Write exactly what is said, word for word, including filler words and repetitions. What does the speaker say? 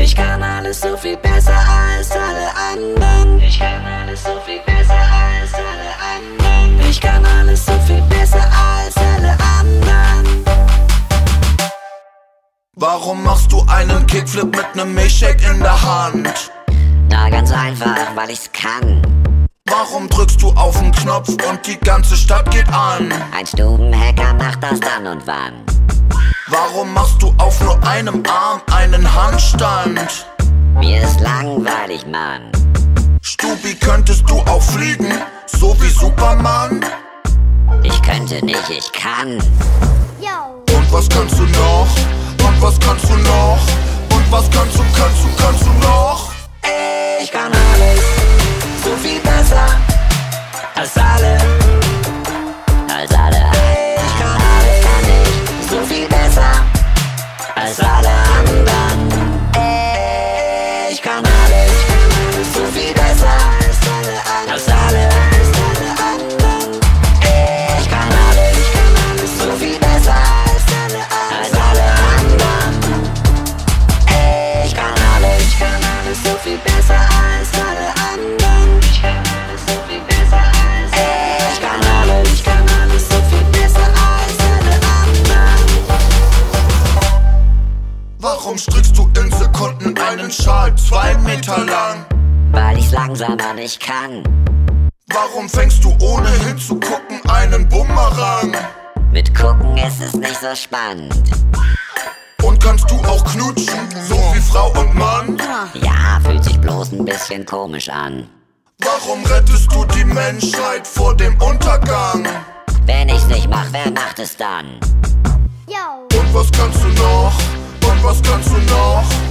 Ich kann alles so viel besser als alle anderen. Ich kann alles so viel besser als alle anderen. Ich kann alles so viel besser als alle anderen. Warum machst du einen Kickflip mit nem Milchshake in der Hand? Na, ganz einfach, weil ich's kann. Warum drückst du auf den Knopf und die ganze Stadt geht an? Ein Stubenhacker macht das dann und wann. Warum machst du auf nur einem Arm einen Handstand? Mir ist langweilig, Mann. Stubi, könntest du auch fliegen, so wie Superman? Ich könnte nicht, ich kann. Und was kannst du noch? Und was kannst du noch? Und was kannst du, kannst du, kannst du noch? Ich kann alles so viel besser als alle. Als alle. Ich kann alles, kann ich so viel besser als alle anderen. Ich kann alles so viel besser als alle. Als alle. Ich kann alles so viel besser als alle. Als alle anderen. Ich kann alles, ich kann alles so viel besser als alle anderen. Ich kann alles so viel besser als alle. Ich kann alles, ich kann alles so viel besser als alle anderen. Warum strickst du in Sekunden einen Schal zwei Meter lang? Weil ich's langsamer nicht kann. Warum fängst du ohne hinzugucken einen Bumerang? Mit gucken ist es nicht so spannend. Und kannst du auch knutschen, so wie Frau und Mann? Ja, fühlt sich bloß ein bisschen komisch an. Warum rettest du die Menschheit vor dem Untergang? Wenn ich's nicht mach, wer macht es dann? Und was kannst du noch? Und was kannst du noch?